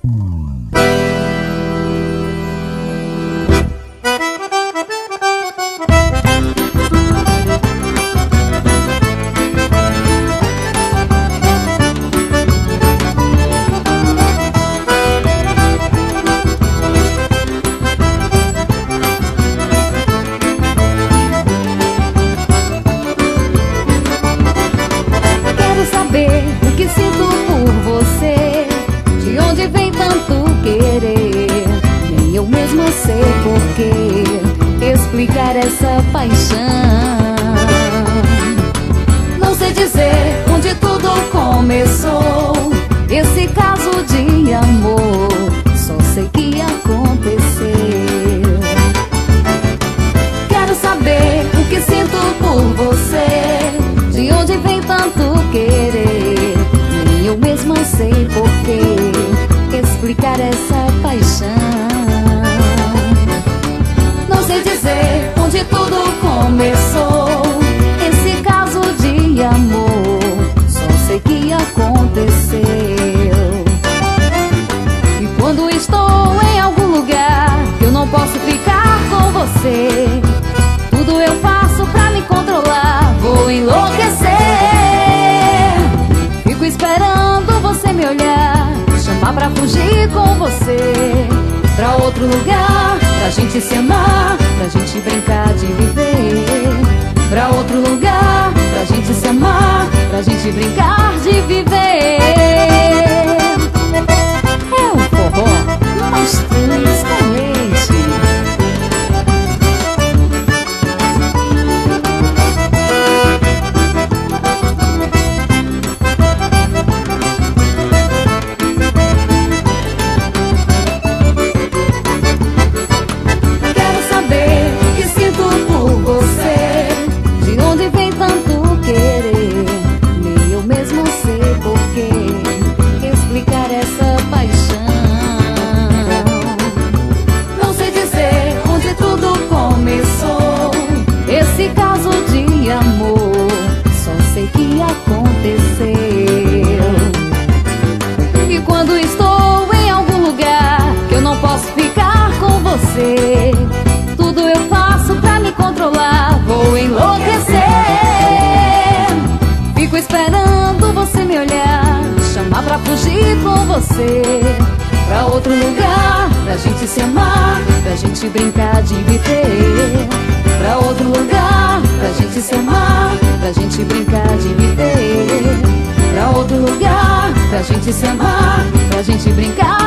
Explicar essa paixão. Não sei dizer onde tudo começou, esse caso de amor, só sei que aconteceu. Quero saber o que sinto por você, de onde vem tanto querer, nem eu mesma sei porquê. Explicar essa paixão. Não sei dizer onde tudo começou, esse caso de amor, só sei que aconteceu. E quando estou em algum lugar que eu não posso ficar com você, tudo eu faço pra me controlar, vou enlouquecer. Fico esperando você me olhar, chamar pra fugir com você pra outro lugar, pra gente se amar, pra gente brincar de viver. Pra outro lugar, pra gente se amar, pra gente brincar de viver. É o forró mais transparente. Esse caso de amor, só sei que aconteceu. E quando estou em algum lugar que eu não posso ficar com você, tudo eu faço pra me controlar, vou enlouquecer. Fico esperando você me olhar, chamar pra fugir com você pra outro lugar, pra gente se amar, pra gente brincar de viver. Pra outro lugar, pra gente se amar, pra gente brincar de viver. Pra outro lugar, pra gente se amar, pra gente brincar